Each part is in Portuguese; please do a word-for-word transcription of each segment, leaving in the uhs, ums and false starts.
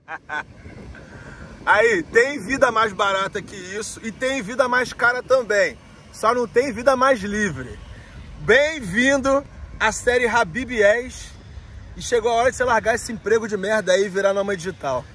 Aí, tem vida mais barata que isso e tem vida mais cara também. Só não tem vida mais livre. Bem-vindo à série Habib Yes. E chegou a hora de você largar esse emprego de merda aí e virar nômade digital.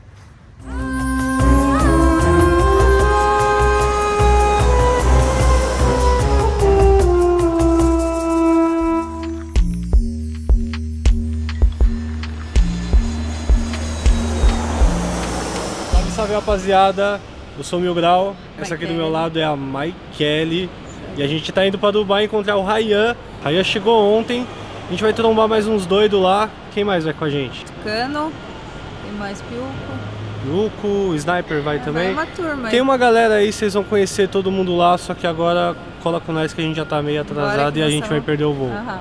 Salve rapaziada, eu sou o Mil Grau, essa aqui do meu lado é a Maikele e a gente tá indo pra Dubai encontrar o Ryan. Ryan chegou ontem, a gente vai trombar mais uns doidos lá. Quem mais vai com a gente? Cano, tem mais Piuco. Piuco, Sniper vai é, também. Vai uma turma, tem uma galera aí, vocês vão conhecer todo mundo lá, só que agora cola com nós que a gente já tá meio atrasado e a gente vai perder o voo. Aham.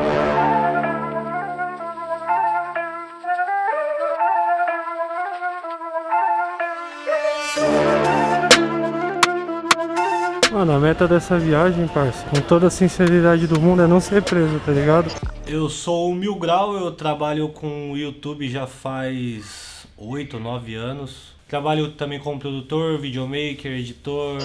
Mano, a meta dessa viagem, parça, com toda a sinceridade do mundo, é não ser preso, tá ligado? Eu sou o Mil Grau, eu trabalho com o YouTube já faz oito, nove anos. Trabalho também como produtor, videomaker, editor.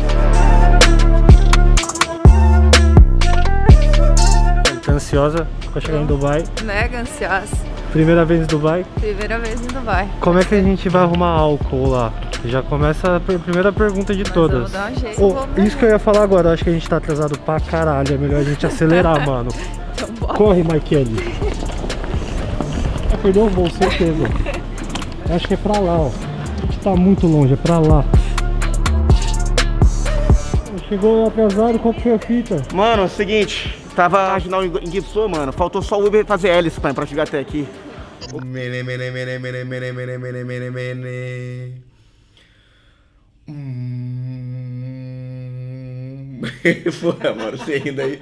Tá ansiosa pra chegar em Dubai? Mega ansiosa. Primeira vez em Dubai? Primeira vez em Dubai. Como é que a gente vai arrumar álcool lá? Já começa a primeira pergunta de Mas todas. Eu vou dar um jeito, oh, isso que eu ia falar agora, eu acho que a gente tá atrasado pra caralho. É melhor a gente acelerar, mano. Então, bora. Corre, Maikele. Vai perder o voo, certeza. Eu acho que é pra lá, ó. A gente tá muito longe, é pra lá. Chegou atrasado, qual que foi a fita? Mano, é o seguinte, tava a marginal enguiçou, mano. Faltou só o Uber fazer hélice pra, pra chegar até aqui. Mene, mene, mene, mene, mene, mene, mene, mene, mene. Hum... Porra, mano, você rindo aí.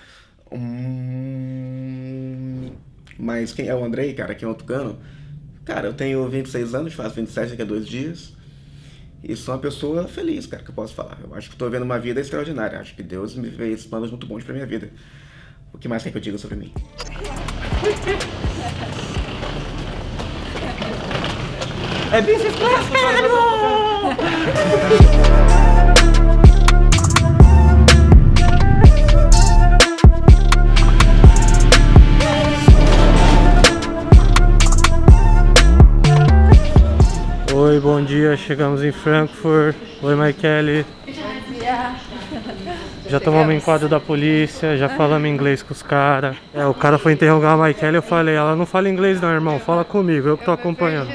Hum... Mas quem é o Andrei, cara? Quem é o Tucano? Cara, eu tenho vinte e seis anos, faço vinte e sete daqui a dois dias. E sou uma pessoa feliz, cara, que eu posso falar. Eu acho que tô vendo uma vida extraordinária. Acho que Deus me fez planos muito bons pra minha vida. O que mais quer que eu diga sobre mim? É bicho expresso, Oi, bom dia, chegamos em Frankfurt. Oi, Maikele. Bom dia. Já tomamos um enquadro da polícia, já falamos inglês com os caras. É, o cara foi interrogar a Maikele, eu falei, ela não fala inglês não, irmão, fala comigo, eu que tô acompanhando.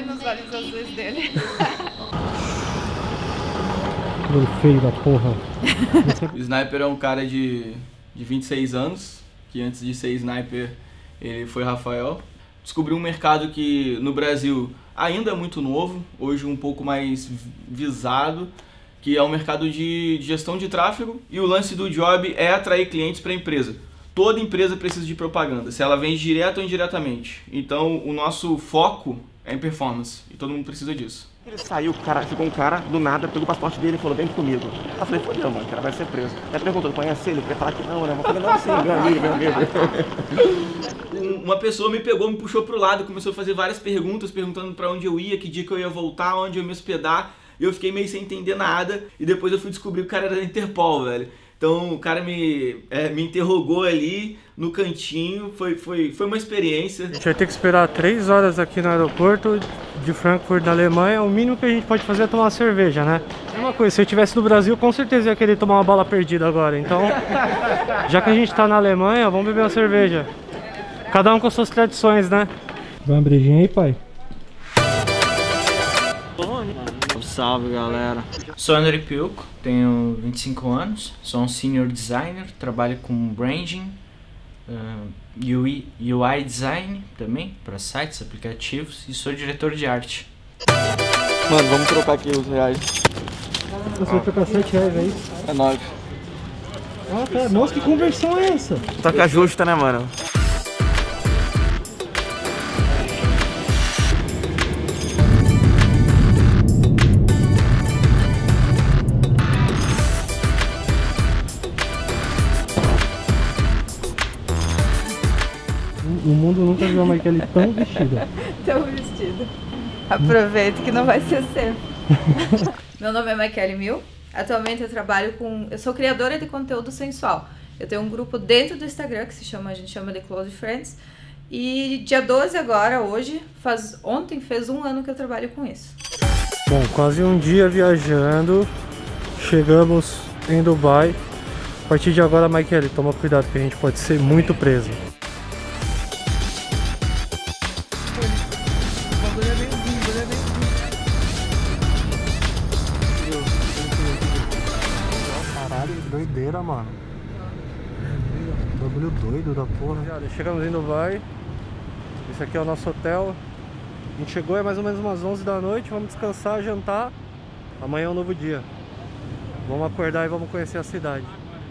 Cabelo feio da porra. O Sniper é um cara de, de vinte e seis anos, que antes de ser Sniper ele foi Rafael. Descobriu um mercado que no Brasil ainda é muito novo, hoje um pouco mais visado, que é o mercado de, de gestão de tráfego, e o lance do job é atrair clientes para a empresa. Toda empresa precisa de propaganda, se ela vende direto ou indiretamente. Então o nosso foco é em performance e todo mundo precisa disso. Ele saiu, cara, ficou um cara do nada, pegou o passaporte dele e falou, vem comigo. Eu falei, fodeu, mano, o cara vai ser preso. Aí perguntou, conhece ele? Ele queria falar que não, né? Eu falei, não, sim, meu amigo, meu amigo. Uma pessoa me pegou, me puxou pro lado, começou a fazer várias perguntas, perguntando pra onde eu ia, que dia que eu ia voltar, onde eu ia me hospedar. E eu fiquei meio sem entender nada, e depois eu fui descobrir que o cara era da Interpol, velho. Então o cara me, é, me interrogou ali no cantinho, foi, foi, foi uma experiência. A gente vai ter que esperar três horas aqui no aeroporto de Frankfurt, na Alemanha. O mínimo que a gente pode fazer é tomar uma cerveja, né? É uma coisa, se eu estivesse no Brasil, com certeza ia querer tomar uma bala perdida agora. Então, já que a gente tá na Alemanha, vamos beber uma cerveja. Cada um com suas tradições, né? Vai uma brejinha aí, pai? Salve, galera. Sou Andrei Piuco, tenho vinte e cinco anos, sou um senior designer, trabalho com branding, uh, U I, U I design também, para sites, aplicativos, e sou diretor de arte. Mano, vamos trocar aqui os reais. Você vai trocar sete reais, é isso? É nove. Ah, tá. Nossa, que conversão é essa? Toca justa, né, mano? O mundo nunca viu a Maikele tão vestida. Tão vestida. Aproveita que não vai ser seu. Meu nome é Michaele Mil. Atualmente eu trabalho com... Eu sou criadora de conteúdo sensual. Eu tenho um grupo dentro do Instagram que se chama, a gente chama de Close Friends. E dia doze agora, hoje, faz, ontem fez um ano que eu trabalho com isso. Bom, quase um dia viajando. Chegamos em Dubai. A partir de agora, Michaele, toma cuidado que a gente pode ser muito preso. Caralho, doideira, mano. Bagulho doido da porra. Chegamos em Dubai. Esse aqui é o nosso hotel. A gente chegou, é mais ou menos umas onze da noite. Vamos descansar, jantar. Amanhã é um novo dia. Vamos acordar e vamos conhecer a cidade.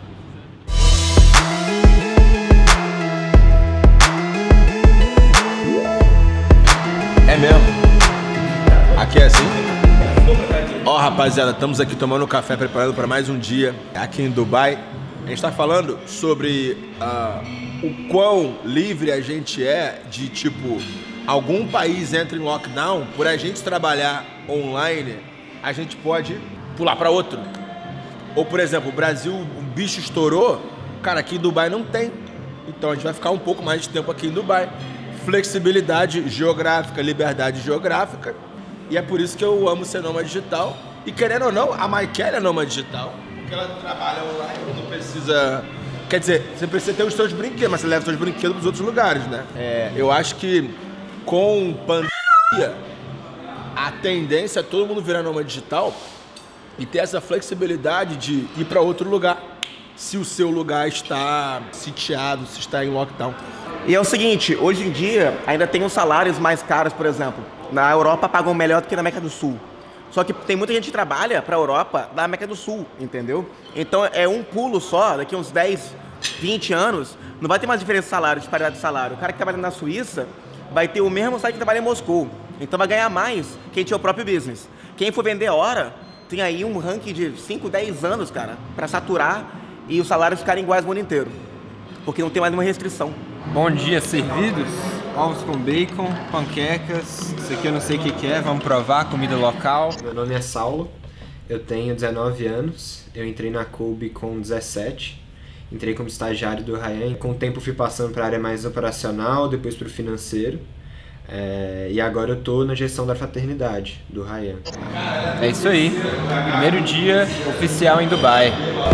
É mesmo? Aqui é assim? Ó, oh, rapaziada, estamos aqui tomando café, preparando para mais um dia aqui em Dubai. A gente tá falando sobre uh, o quão livre a gente é de, tipo, algum país entra em lockdown, por a gente trabalhar online, a gente pode pular para outro. Ou, por exemplo, o Brasil, o bicho estourou, cara, aqui em Dubai não tem. Então a gente vai ficar um pouco mais de tempo aqui em Dubai. Flexibilidade geográfica, liberdade geográfica. E é por isso que eu amo ser nômade digital. E querendo ou não, a Michaele é nômade digital. Porque ela trabalha online, não precisa... Quer dizer, você precisa ter os seus brinquedos, mas você leva os seus brinquedos para os outros lugares, né? É, eu acho que com pandemia, a tendência é todo mundo virar nômade digital e ter essa flexibilidade de ir para outro lugar, se o seu lugar está sitiado, se está em lockdown. E é o seguinte, hoje em dia ainda tem os salários mais caros, por exemplo. Na Europa pagam melhor do que na América do Sul. Só que tem muita gente que trabalha para a Europa da América do Sul, entendeu? Então é um pulo só, daqui uns dez, vinte anos, não vai ter mais diferença de salário, de paridade de salário. O cara que trabalha na Suíça vai ter o mesmo salário que trabalha em Moscou. Então vai ganhar mais quem tiver o próprio business. Quem for vender hora, tem aí um ranking de cinco, dez anos, cara, para saturar e os salários ficarem iguais o mundo inteiro. Porque não tem mais nenhuma restrição. Bom dia, servidos. Ovos com bacon, panquecas. Isso aqui eu não sei o que, que é, vamos provar, comida local. Meu nome é Saulo, eu tenho dezenove anos, eu entrei na Kobe com dezessete. Entrei como estagiário do Ryan, com o tempo fui passando para a área mais operacional, depois para o financeiro. É, e agora eu tô na gestão da fraternidade do Ryan. É isso aí, primeiro dia oficial em Dubai.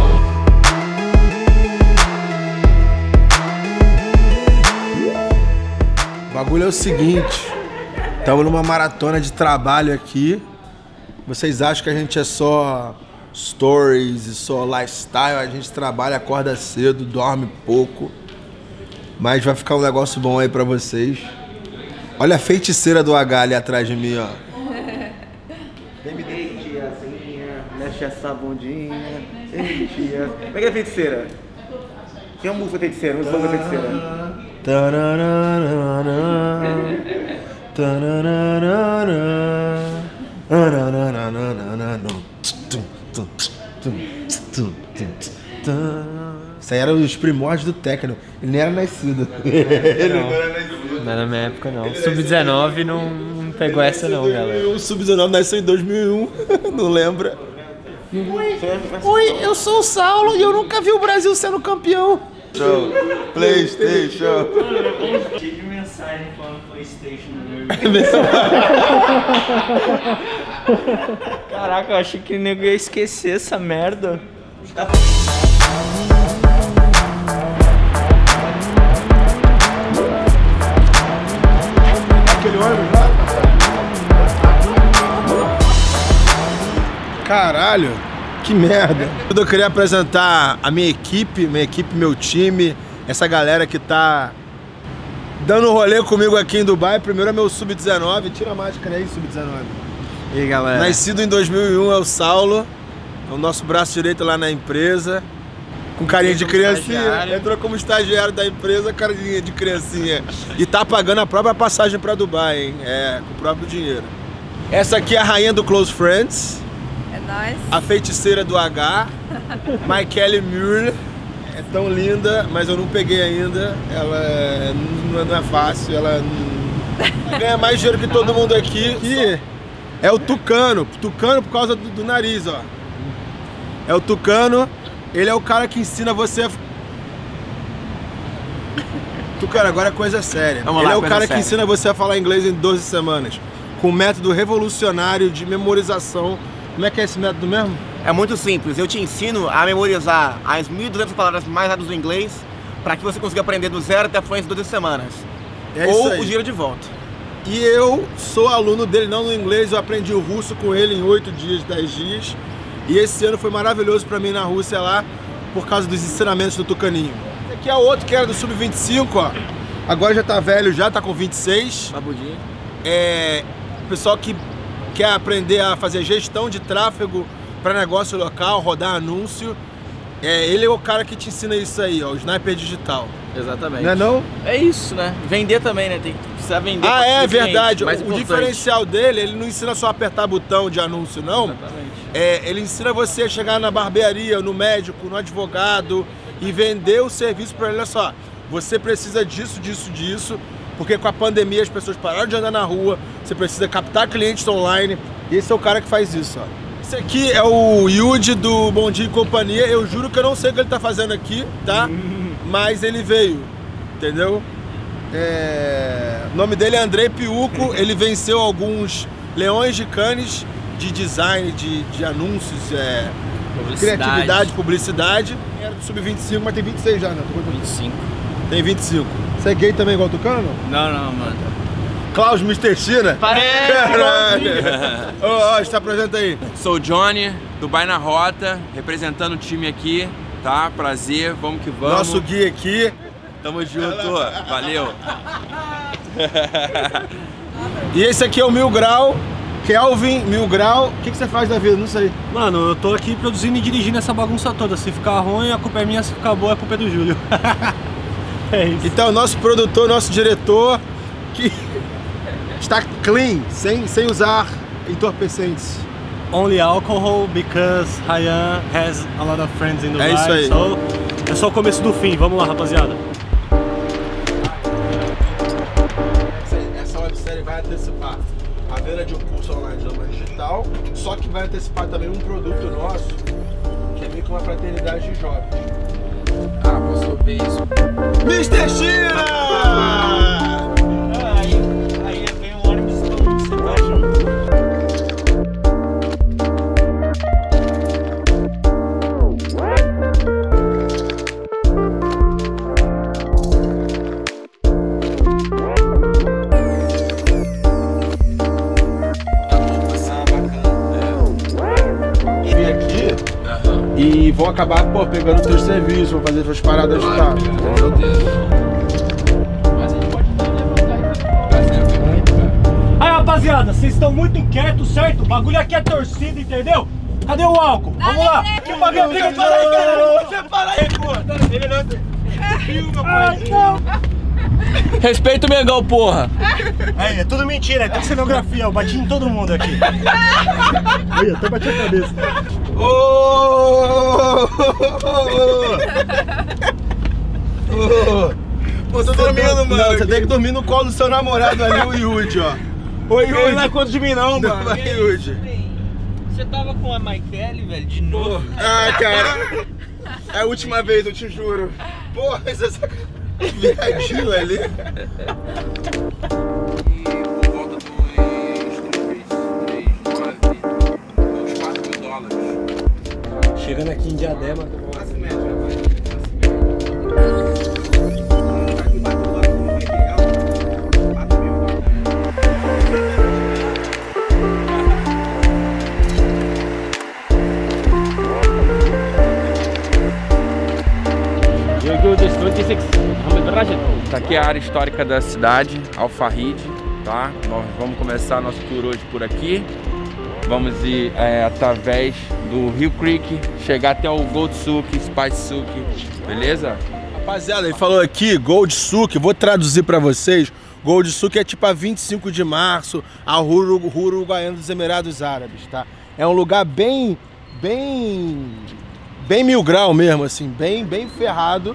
O bagulho é o seguinte, estamos numa maratona de trabalho aqui. Vocês acham que a gente é só stories e só lifestyle? A gente trabalha, acorda cedo, dorme pouco. Mas vai ficar um negócio bom aí pra vocês. Olha a feiticeira do H ali atrás de mim, ó. Vem me dei, tiazinha, mexe essa bundinha. Ei, tia. Como é que é a feiticeira? Tem uma música feiticeira, uma música feiticeira. Isso aí era os primórdios do techno. Ele nem era nascido. Ele não era nascido. Não é na minha época não. Sub dezenove não, não pegou essa não, galera. O Sub dezenove nasceu em dois mil e um. Não lembra? Oi, Oi, eu sou o Saulo e eu nunca vi o Brasil sendo campeão. Show. PlayStation. Eu tive mensagem falando PlayStation no meu. Caraca, eu achei que o nego ia esquecer essa merda. Aquele ônibus lá? Caralho, que merda. Eu queria apresentar a minha equipe, minha equipe, meu time, essa galera que tá dando rolê comigo aqui em Dubai. Primeiro é meu Sub dezenove, tira a máscara aí, Sub dezenove. E aí, galera? Nascido em dois mil e um é o Saulo, é o nosso braço direito lá na empresa. Com carinha de criancinha, estagiário. Entrou como estagiário da empresa, carinha de criancinha. E tá pagando a própria passagem pra Dubai, hein? É, com o próprio dinheiro. Essa aqui é a rainha do Close Friends. É nóis. A feiticeira do H, Michaele Mil. É tão linda, mas eu não peguei ainda. Ela não é fácil, ela Ganha mais dinheiro que todo mundo aqui. Que é o Tucano. Tucano por causa do, do nariz, ó. É o Tucano. Ele é o cara que ensina você a... Tucano, agora é coisa séria. Vamos Ele lá, é o coisa cara séria. que ensina você a falar inglês em doze semanas. Com um método revolucionário de memorização. Como é que é esse método mesmo? É muito simples. Eu te ensino a memorizar as mil e duzentas palavras mais rápidas do inglês para que você consiga aprender do zero até a fluência em doze semanas. É Ou isso aí. o dinheiro de volta. E eu sou aluno dele, não no inglês, eu aprendi o russo com ele em oito dias, dez dias. E esse ano foi maravilhoso pra mim na Rússia lá, por causa dos ensinamentos do Tucaninho. Esse aqui é outro que era do sub vinte e cinco, ó. Agora já tá velho, já tá com vinte e seis. Babudinho. É, pessoal que quer aprender a fazer gestão de tráfego para negócio local, rodar anúncio. É, ele é o cara que te ensina isso aí, ó, o Sniper Digital. Exatamente. Não é não? É isso, né? Vender também, né? Tem que precisar vender. Ah, pra é conseguir verdade. cliente, mais O importante. diferencial dele, ele não ensina só a apertar botão de anúncio, não. Exatamente. É, ele ensina você a chegar na barbearia, no médico, no advogado e vender o serviço para ele. Olha só, você precisa disso, disso, disso, porque com a pandemia as pessoas pararam de andar na rua, você precisa captar clientes online. E esse é o cara que faz isso, ó. Esse aqui é o Yudi do Bom Dia e Companhia. Eu juro que eu não sei o que ele tá fazendo aqui, tá? Mas ele veio, entendeu? É... O nome dele é Andrei Piuco. Ele venceu alguns leões de Cannes de design, de, de anúncios, é... Publicidade. criatividade, publicidade. Era do sub vinte e cinco, mas tem vinte e seis já, né? vinte e cinco. Tem vinte e cinco. Você é gay também igual o Tucano? Não, não, mano. Klaus mister China? Parece! Caralho! Ô, ó, está apresenta aí. Sou o Johnny, do Vai na Rota, representando o time aqui, tá? Prazer, vamos que vamos. Nosso guia aqui. Tamo junto, valeu. E esse aqui é o Mil Grau, Kelvin Mil Grau. O que, que você faz da vida? Não sei. Mano, eu tô aqui produzindo e dirigindo essa bagunça toda. Se ficar ruim, a culpa é minha, se ficar boa, a culpa é do Júlio. É isso. Então, nosso produtor, nosso diretor, que está clean, sem, sem usar entorpecentes. Only alcohol because Ryan has a lot of friends in the É ride. isso aí. So, é só o começo do fim. Vamos lá, rapaziada. Essa websérie vai antecipar a venda de um curso online de idioma digital, só que vai antecipar também um produto nosso, que é meio que uma fraternidade de jovens. Ah, posso ver isso. mister China! Aí, aí vem um ônibus e todo mundo se tá junto. Vim aqui e vão acabar, pô, pegando teus serviços, vão fazer suas paradas de carro. Aí, rapaziada, vocês estão muito quietos, certo? O bagulho aqui é torcida, entendeu? Cadê o álcool? Vamos lá! Que bagulho, briga, para aí, cara! Você para aí, pô! Ai, não! Respeita o Mengão, porra! Aí, é tudo mentira, é tudo cenografia, eu bati em todo mundo aqui. Olha, até bati a cabeça. Ô! Pô, tô dormindo, mano. Não, você tem que dormir no colo do seu namorado ali, o Yudi, ó. Oi, Ele não é Yudi. conta de mim, não, mano. Vai, Yudi. Você tava com a Michaele, velho, de novo. Ah, cara. É a última vez, eu te juro. Porra, essa viadinho ali. Por volta dos três, nove, uns quatro mil dólares. Chegando aqui em Diadema. Classe média, rapaz. Tá aqui a área histórica da cidade, Al-Farid, tá? Nós vamos começar nosso tour hoje por aqui. Vamos ir é, através do Rio Creek, chegar até o Gold Souk, Spice Souk, beleza? Rapaziada, ele falou aqui, Gold Souk, vou traduzir pra vocês. Gold Souk é tipo a vinte e cinco de março, a Rua Uruguaiana dos Emirados Árabes, tá? É um lugar bem, bem, bem mil grau mesmo, assim, bem, bem ferrado.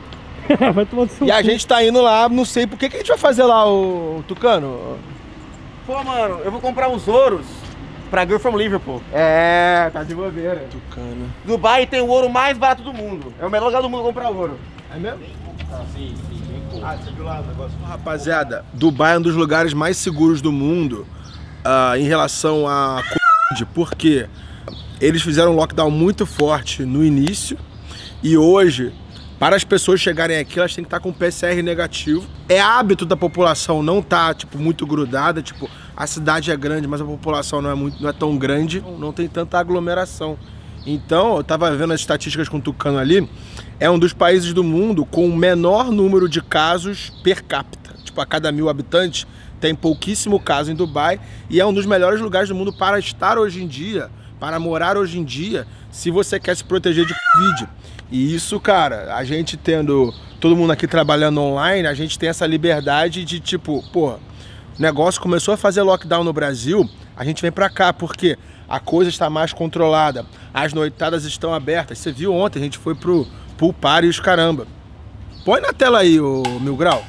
Vai tomar do seu E a cu. gente tá indo lá, não sei por que que a gente vai fazer lá, o Tucano. Pô, mano, eu vou comprar uns ouros pra Girl from Liverpool. É, tá de bobeira. Tucano. Dubai tem o ouro mais barato do mundo. É o melhor lugar do mundo comprar ouro. É mesmo? Ah, sim, sim, bem pouco. Ah, você viu lá o negócio? Rapaziada, Dubai é um dos lugares mais seguros do mundo uh, em relação a Covid, porque eles fizeram um lockdown muito forte no início e hoje, para as pessoas chegarem aqui, elas têm que estar com P C R negativo. É hábito da população não estar tipo, muito grudada, tipo, a cidade é grande, mas a população não é, muito, não é tão grande, não tem tanta aglomeração. Então, eu tava vendo as estatísticas com o Tucano ali, é um dos países do mundo com o menor número de casos per capita. Tipo, a cada mil habitantes tem pouquíssimo caso em Dubai e é um dos melhores lugares do mundo para estar hoje em dia, para morar hoje em dia, se você quer se proteger de Covid. E isso, cara, a gente tendo todo mundo aqui trabalhando online, a gente tem essa liberdade de tipo, pô, o negócio começou a fazer lockdown no Brasil, a gente vem pra cá, porque a coisa está mais controlada, as noitadas estão abertas. Você viu ontem, a gente foi pro pool party e os caramba. Põe na tela aí, ô Mil Grau.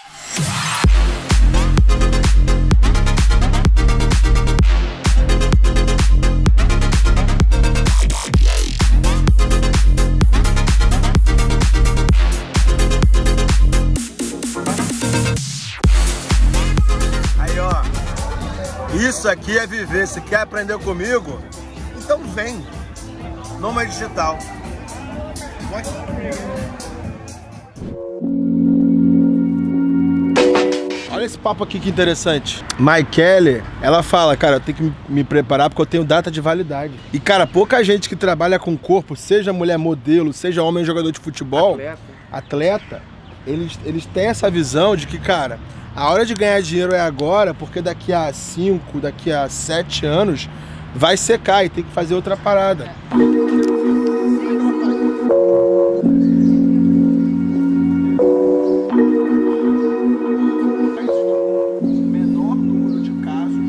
Isso aqui é viver. Se quer aprender comigo, então vem. Nômade Digital. Olha esse papo aqui que interessante. Maikele, ela fala, cara, eu tenho que me preparar porque eu tenho data de validade. E, cara, pouca gente que trabalha com corpo, seja mulher modelo, seja homem jogador de futebol, atleta, atleta eles, eles têm essa visão de que, cara, a hora de ganhar dinheiro é agora, porque daqui a cinco, daqui a sete anos vai secar e tem que fazer outra parada. Menor número de casos.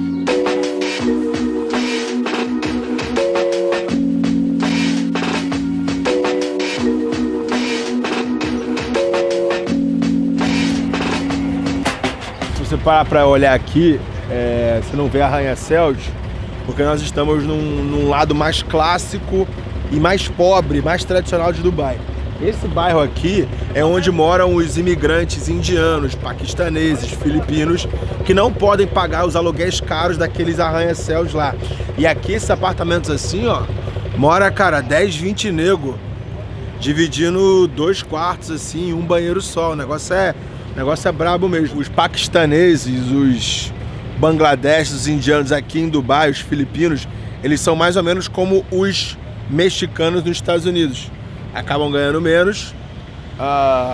Se você parar para olhar aqui, é, você não vê arranha-céus, porque nós estamos num, num lado mais clássico e mais pobre, mais tradicional de Dubai. Esse bairro aqui é onde moram os imigrantes indianos, paquistaneses, filipinos, que não podem pagar os aluguéis caros daqueles arranha-céus lá. E aqui, esses apartamentos assim, ó, mora, cara, dez, vinte nego, dividindo dois quartos assim, um banheiro só. O negócio é... O negócio é brabo mesmo. Os paquistaneses, os bangladeshes, os indianos aqui em Dubai, os filipinos, eles são mais ou menos como os mexicanos nos Estados Unidos. Acabam ganhando menos uh,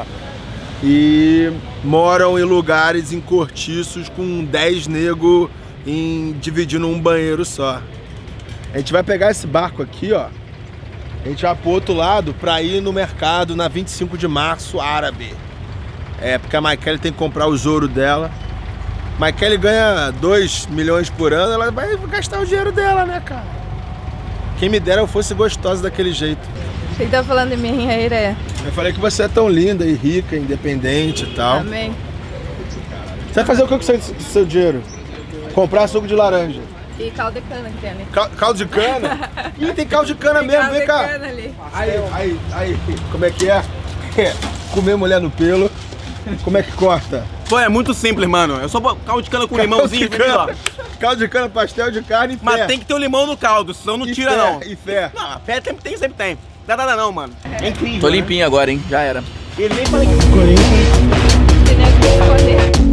e moram em lugares, em cortiços, com dez nego em, dividindo um banheiro só. A gente vai pegar esse barco aqui, ó. A gente vai pro outro lado para ir no mercado na vinte e cinco de março árabe. É, porque a Maikele tem que comprar os ouro dela. Maikele ganha dois milhões por ano, ela vai gastar o dinheiro dela, né, cara? Quem me dera eu fosse gostosa daquele jeito. Você tá falando de mim, Aire? Eu falei que você é tão linda e rica, independente e tal. Amém. Você vai fazer o que com o seu, seu dinheiro? Comprar suco de laranja. E caldo de cana que tem ali. Cal, caldo de cana? Ih, tem caldo de cana tem mesmo, caldo vem de cá. Cana ali. Aí, aí, aí, como é que é? Comer mulher no pelo. Como é que corta? Pô, é muito simples, mano. É só caldo de cana com Caldo limãozinho. de cana. Caldo de cana, pastel de carne e fé. Mas tem que ter o limão no caldo, senão não e tira, fé, não. E fé. Não, a fé sempre tem, sempre tem. Não dá nada não, mano. É incrível. Tô né? limpinho agora, hein? Já era. Ele nem fala que... Entendeu o que escolher?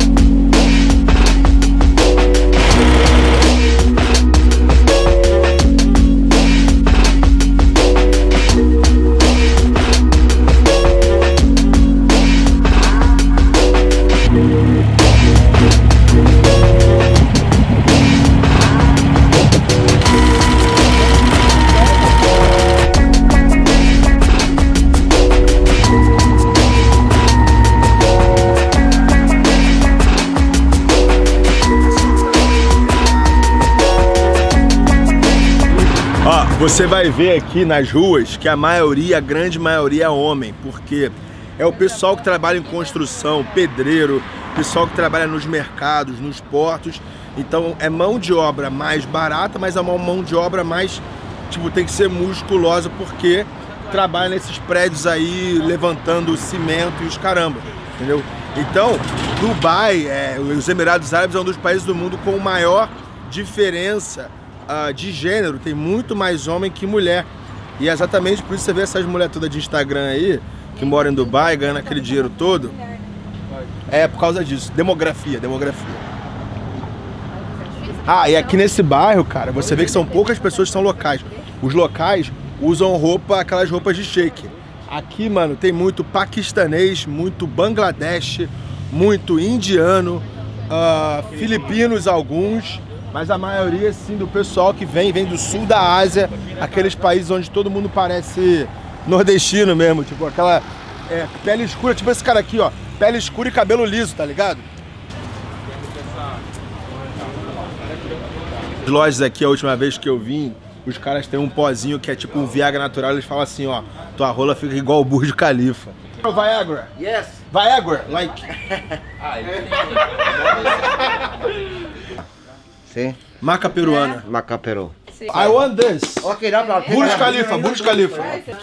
Você vai ver aqui nas ruas que a maioria, a grande maioria é homem, porque é o pessoal que trabalha em construção, pedreiro, pessoal que trabalha nos mercados, nos portos. Então é mão de obra mais barata, mas é uma mão de obra mais, tipo, tem que ser musculosa porque trabalha nesses prédios aí, levantando cimento e os caramba, entendeu? Então, Dubai, é, os Emirados Árabes é um dos países do mundo com maior diferença uh, de gênero, tem muito mais homem que mulher. E é exatamente por isso que você vê essas mulheres todas de Instagram aí, que moram em Dubai, ganhando aquele dinheiro todo. É por causa disso, demografia, demografia. Ah, e aqui nesse bairro, cara, você vê que são poucas pessoas que são locais. Os locais usam roupa, aquelas roupas de sheik. Aqui, mano, tem muito paquistanês, muito Bangladesh, muito indiano, uh, filipinos alguns, mas a maioria, sim, do pessoal que vem, vem do sul da Ásia, aqueles países onde todo mundo parece nordestino mesmo, tipo aquela é, pele escura, tipo esse cara aqui, ó, pele escura e cabelo liso, tá ligado? As lojas aqui, a última vez que eu vim, os caras têm um pozinho que é tipo um Viagra natural, eles falam assim, ó, tua rola fica igual o Burj Khalifa. Viagra? Yes. Viagra, like... Sim. Marca peruana. É. Marca peru. Sim. I want this. Ok, no problem. Burj Khalifa, Burj Khalifa.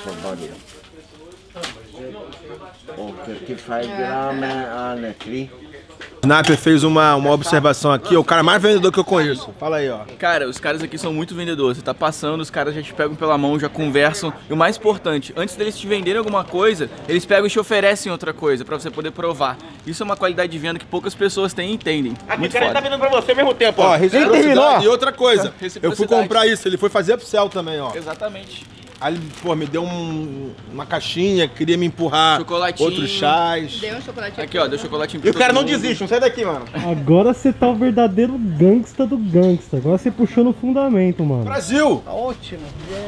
thirty-five grams and three. Sniper fez uma, uma observação aqui, o cara mais vendedor que eu conheço. Fala aí, ó. Cara, os caras aqui são muito vendedores. Você tá passando, os caras já te pegam pela mão, já conversam. E o mais importante, antes deles te venderem alguma coisa, eles pegam e te oferecem outra coisa pra você poder provar. Isso é uma qualidade de venda que poucas pessoas têm e entendem. Aqui muito o cara foda. tá vendendo pra você ao mesmo tempo, ó. Ó, reciprocidade. E outra coisa, eu fui comprar isso, ele foi fazer upsell também, ó. Exatamente. Aí ele, pô, me deu um, uma caixinha, queria me empurrar outros chás. Deu um chocolatinho. Aqui, ó, deu chocolatinho. E o cara não desiste, não sai daqui, mano. Agora você tá o verdadeiro gangsta do gangsta. Agora você puxou no fundamento, mano. Brasil! Ótimo.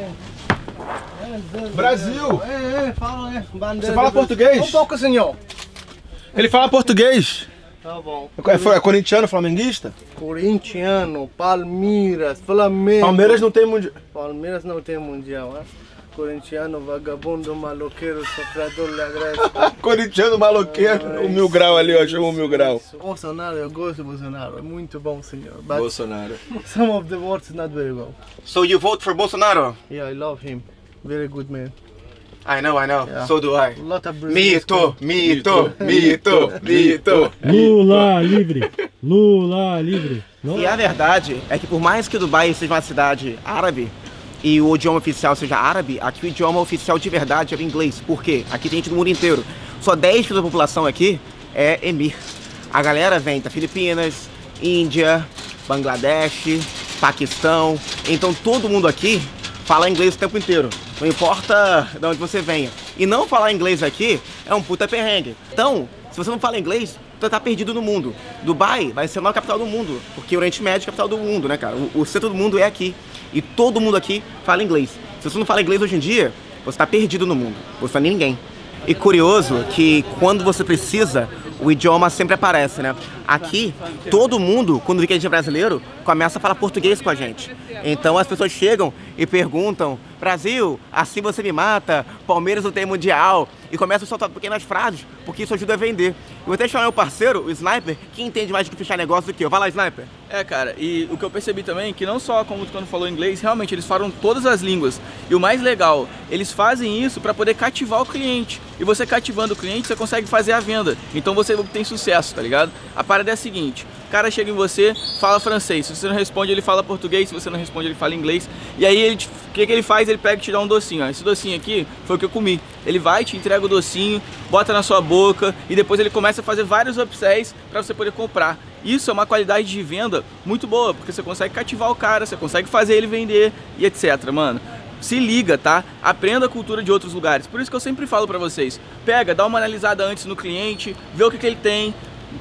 Brasil! É, é, fala, é. Bandeira. Você fala português? Um pouco, senhor. Ele fala português. Tá bom. É, é corintiano, flamenguista? Corintiano, Palmeiras, Flamengo. Palmeiras não tem mundial. Palmeiras não tem mundial, né? Corintiano, vagabundo, maloqueiro, sofredor, lagrete. Corintiano, maloqueiro. O mil grau ali, ó, chama o mil grau. Bolsonaro, eu gosto do Bolsonaro, é muito bom, senhor. But Bolsonaro. some of the words not very well. So you vote for Bolsonaro? Yeah, I love him. Very good man. I know, I know. Yeah. So do I. A lot of Brazilians Mito, mito, mito, mito. Lula livre. Lula livre. Não? E a verdade é que por mais que Dubai seja uma cidade árabe e o idioma oficial seja árabe, aqui o idioma oficial de verdade é o inglês. Por quê? Aqui tem gente do mundo inteiro. Só dez por cento da população aqui é Emir. A galera vem da Filipinas, Índia, Bangladesh, Paquistão. Então todo mundo aqui fala inglês o tempo inteiro. Não importa de onde você venha. E não falar inglês aqui é um puta perrengue. Então, se você não fala inglês, você tá perdido no mundo. Dubai vai ser a maior capital do mundo, porque o Oriente Médio é a capital do mundo, né, cara? O, o centro do mundo é aqui. E todo mundo aqui fala inglês. Se você não fala inglês hoje em dia, você tá perdido no mundo. Você não é ninguém. E curioso que quando você precisa, o idioma sempre aparece, né? Aqui, todo mundo, quando vê que a gente é brasileiro, começa a falar português com a gente. Então as pessoas chegam e perguntam: Brasil, assim você me mata, Palmeiras não tem mundial. E começam a soltar pequenas frases, porque isso ajuda a vender. Eu vou até chamar meu parceiro, o Sniper, que entende mais de fechar negócio do que eu. Vai lá, Sniper. É, cara, e o que eu percebi também é que não só como quando falou inglês, realmente eles falam todas as línguas. E o mais legal, eles fazem isso para poder cativar o cliente. E você cativando o cliente, você consegue fazer a venda. Então você tem sucesso, tá ligado? A parada é a seguinte: o cara chega em você, fala francês. Se você não responde, ele fala português. Se você não responde, ele fala inglês. E aí, ele, o que, que ele faz? Ele pega e te dá um docinho. Ó. Esse docinho aqui foi o que eu comi. Ele vai, te entrega o docinho, bota na sua boca e depois ele começa a fazer vários upsells para você poder comprar. Isso é uma qualidade de venda muito boa, porque você consegue cativar o cara, você consegue fazer ele vender e etc, mano. Se liga, tá? Aprenda a cultura de outros lugares. Por isso que eu sempre falo pra vocês: pega, dá uma analisada antes no cliente, vê o que, que ele tem,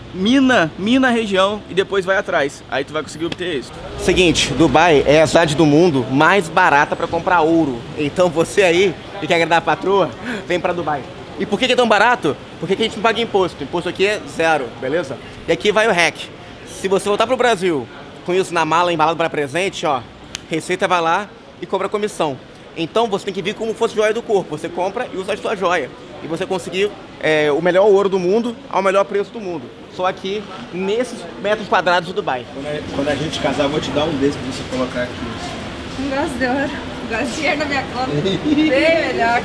mina, mina a região e depois vai atrás. Aí tu vai conseguir obter isso. Seguinte, Dubai é a cidade do mundo mais barata pra comprar ouro. Então você aí que quer agradar a patroa, vem pra Dubai. E por que que é tão barato? Porque aqui a gente não paga imposto. O imposto aqui é zero, beleza? E aqui vai o hack. Se você voltar pro Brasil com isso na mala, embalado para presente, ó, Receita vai lá e cobra comissão. Então você tem que vir como fosse joia do corpo. Você compra e usa a sua joia. e você conseguir é, o melhor ouro do mundo ao melhor preço do mundo. Só aqui, nesses metros quadrados do Dubai. Quando a, quando a gente casar, eu vou te dar um desse pra você colocar aqui. Não gosto de ouro. Gosto de dinheiro na minha conta. Bem melhor.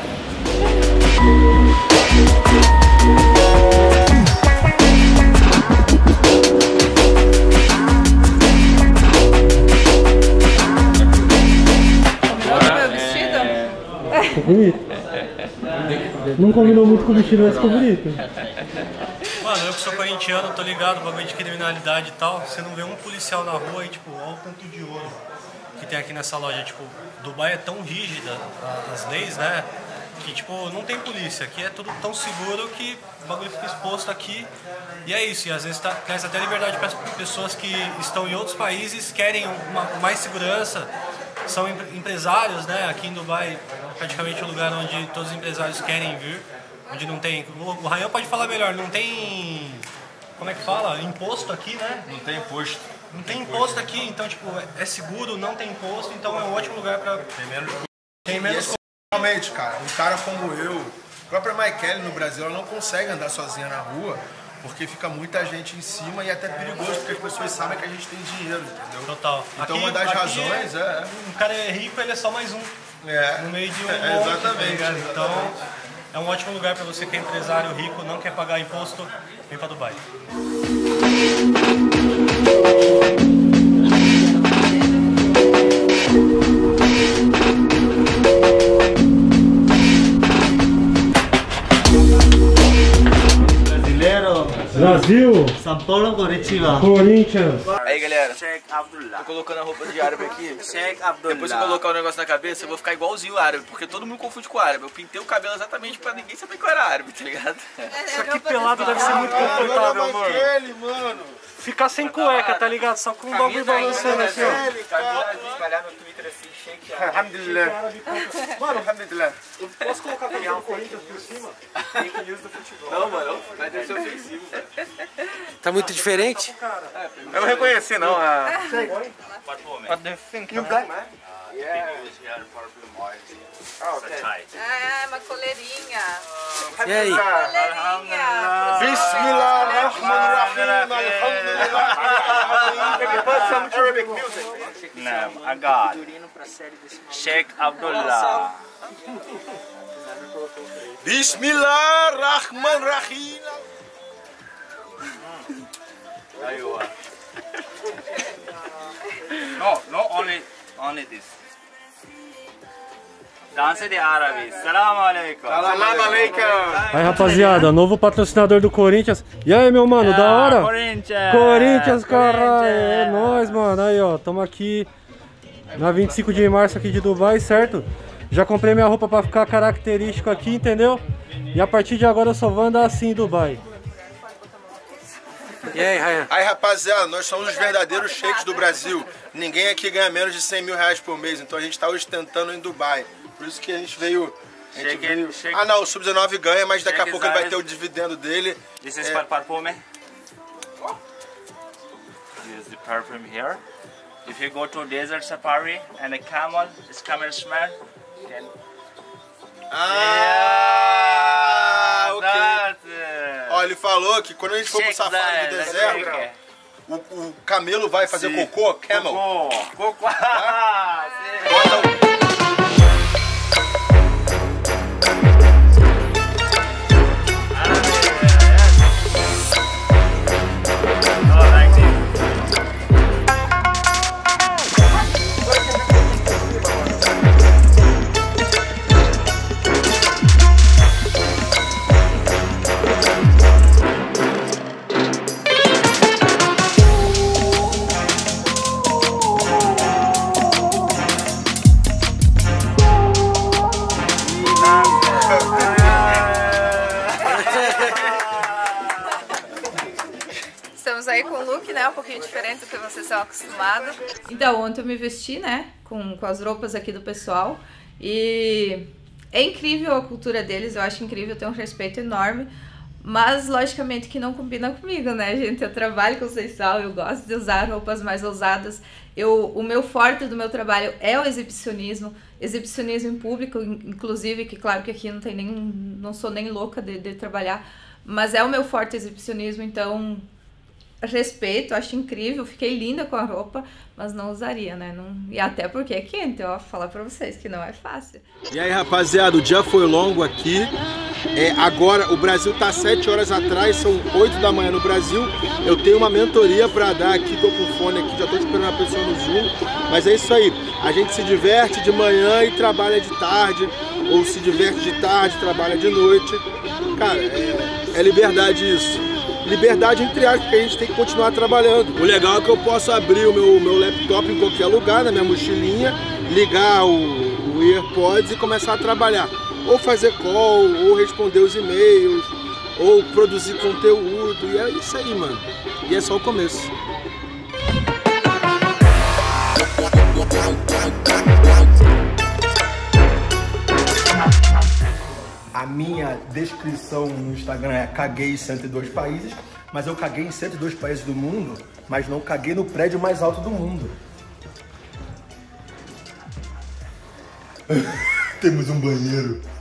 Ficou bonito. Não combinou muito com o vestido, mas ficou bonito. Mano, eu que sou corintiano, tô ligado, bagulho de criminalidade e tal. Você não vê um policial na rua e, tipo, olha o tanto de ouro que tem aqui nessa loja. Tipo, Dubai é tão rígida, as leis, né? Que, tipo, não tem polícia. Aqui é tudo tão seguro que o bagulho fica exposto aqui. E é isso. E às vezes tá, traz até liberdade para as pessoas que estão em outros países, querem uma, mais segurança. São empresários, né? Aqui em Dubai, praticamente o lugar onde todos os empresários querem vir. Onde não tem... O Ryan pode falar melhor, não tem... Como é que fala? Imposto aqui, né? Não tem imposto. Não tem imposto aqui, então, tipo, é seguro, não tem imposto, então é um ótimo lugar pra... Tem menos... Tem menos... Realmente, cara, um cara como eu, a própria Maikele no Brasil, ela não consegue andar sozinha na rua, porque fica muita gente em cima e é até perigoso, porque as pessoas sabem que a gente tem dinheiro, entendeu? Total. Então aqui, uma das aqui razões é, é... Um cara é rico, ele é só mais um. É. No meio de um É, monte, exatamente, tá ligado? Então, é um ótimo lugar pra você que é empresário rico, não quer pagar imposto, vem pra Dubai. Brasil! São Paulo, Curitiba. Corinthians! Aí galera, Sheikh Abdullah. tô colocando a roupa de árabe aqui. Sheikh Abdullah. Depois que eu colocar o negócio na cabeça, eu vou ficar igualzinho o árabe, porque todo mundo confunde com o árabe. Eu pintei o cabelo exatamente pra ninguém saber que eu era árabe, tá ligado? Isso aqui pelado deve ser muito confortável, mano. Maikele, mano. Ficar sem cueca, tá ligado? Só com um bagulho balançando assim, ó. Espalhar no Twitter assim, shake Alhamdulillah. Mano, alhamdulillah. Eu posso colocar também o Corinthians por cima? Fake news do futebol. Não, mano, mas deve ser ofensivo, velho. Tá muito diferente? Eu não reconheci, não. A... What do you think? You black? Ah, uma coleirinha. E aí? Coleirinha. Bismillahirrahmanirrahim. Alhamdulillah. Some Arabic music. Não, I got. Sheikh Abdullah. Bismillahirrahmanirrahim. No, no, only, only this. Dance de árabe. Salam alaikum. Salam alaikum. Aí, rapaziada, novo patrocinador do Corinthians. E aí, meu mano, da hora? Corinthians! Corinthians, caralho! É nóis, mano. Aí, ó, tamo aqui na vinte e cinco de março aqui de Dubai, certo? Já comprei minha roupa pra ficar característico aqui, entendeu? E a partir de agora eu só vou andar assim em Dubai. E aí, Ryan? Aí, rapaziada, nós somos os verdadeiros sheiks do Brasil. Ninguém aqui ganha menos de cem mil reais por mês, então a gente tá ostentando em Dubai. Por isso que a gente veio... A gente Shake, veio... shake. Ah não, o sub dezenove ganha, mas daqui a Shake pouco ele vai size. ter o dividendo dele. This is É. for perfume. Use the perfume here. If you go to desert safari and a camel, this camel smell. Then Ah, ok. that's it. Ó, ele falou que quando a gente for pro Shake safari that, do that's deserto, it. o, o camelo vai fazer Sim. cocô, camel. Cocô. Cocô. Sim. Bota o... Oh, like this. Estamos aí com um look, né, um pouquinho diferente do que vocês estão acostumados. Então, ontem eu me vesti, né, com, com as roupas aqui do pessoal. E é incrível a cultura deles, eu acho incrível, eu tenho um respeito enorme. Mas, logicamente, que não combina comigo, né, gente? Eu trabalho com sensual, eu gosto de usar roupas mais ousadas. Eu, o meu forte do meu trabalho é o exibicionismo, exibicionismo em público, inclusive, que claro que aqui não tem nem, não sou nem louca de, de trabalhar, mas é o meu forte exibicionismo, então respeito, acho incrível, fiquei linda com a roupa, mas não usaria, né? Não, e até porque é quente, ó, falar pra vocês que não é fácil. E aí, rapaziada, o dia foi longo aqui. É, agora o Brasil tá sete horas atrás, são oito da manhã no Brasil. Eu tenho uma mentoria pra dar aqui, tô com o fone aqui, já tô esperando a pessoa no Zoom. Mas é isso aí, a gente se diverte de manhã e trabalha de tarde, ou se diverte de tarde, trabalha de noite. Cara, é, é liberdade isso. Liberdade entre aspas, porque a gente tem que continuar trabalhando. O legal é que eu posso abrir o meu, meu laptop em qualquer lugar, na minha mochilinha, ligar o, o AirPods e começar a trabalhar. Ou fazer call, ou responder os e-mails, ou produzir conteúdo, e é isso aí, mano. E é só o começo. A minha descrição no Instagram é caguei em cento e dois países, mas eu caguei em cento e dois países do mundo, mas não caguei no prédio mais alto do mundo. Temos um banheiro.